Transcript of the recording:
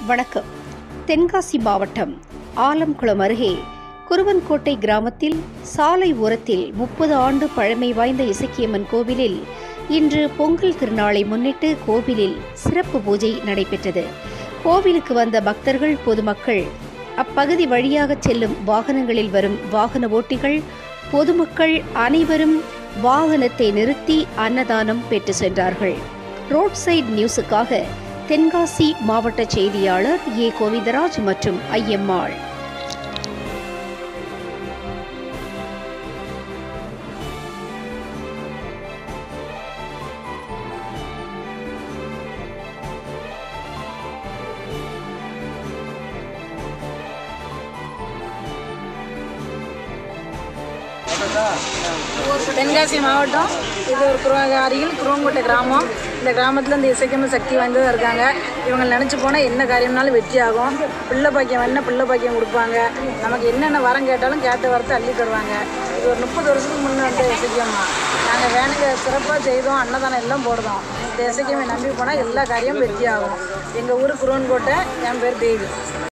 வணக்கம். தென்காசி மாவட்டம் ஆலம்குளம் அருகே குருவன்கோட்டை கிராமத்தில் சாலை ஓரத்தில் 30 ஆண்டு பழமை வாய்ந்த இசக்கியம்மன் கோவிலில் இன்று பொங்கல் திருநாளை முன்னிட்டு கோவிலில் சிறப்பு பூஜை நடைபெற்றது. கோவிலுக்கு வந்த பக்தர்கள், பொதுமக்கள், அப்பகுதி வழியாக செல்லும் வாகனங்களில் வரும் வாகன ஓட்டிகள், பொதுமக்கள் அனைவரும் வாகனத்தை நிறுத்தி அன்னதானம் பெற்று சென்றார்கள். ரோட் சைட் நியூஸுக்காக தென்காசி மாவட்ட செய்தியாளர் ஏ. கோவிந்தராஜ் மற்றும் ஐயம்மாள். தென்காசி மாவட்டம், இது ஒரு அருகில் குருவன்கோட்டை கிராமம். இந்த கிராமத்தில் இந்த இசைக்கம்மன் சக்தி வாய்ந்ததாக இருக்காங்க. இவங்க நினச்சி போனால் என்ன காரியம்னாலும் வெற்றி ஆகும். பிள்ளை பாக்கியம் வேணால் பிள்ளை பாக்கியம் கொடுப்பாங்க. நமக்கு என்னென்ன வரம் கேட்டாலும் கேட்ட வரத்தை அள்ளி தருவாங்க. இது ஒரு 30 வருஷத்துக்கு முன்னே வந்த இசைக்கம்மா. நாங்கள் வேணுங்க சிறப்பாக செய்தோம், அன்னதானம் எல்லாம் போடுறோம். இந்த இசைக்கம்மை நம்பி போனால் எல்லா காரியமும் வெற்றி ஆகும். எங்கள் ஊர் குருவன்கோட்டை, என் பேர் தேவி.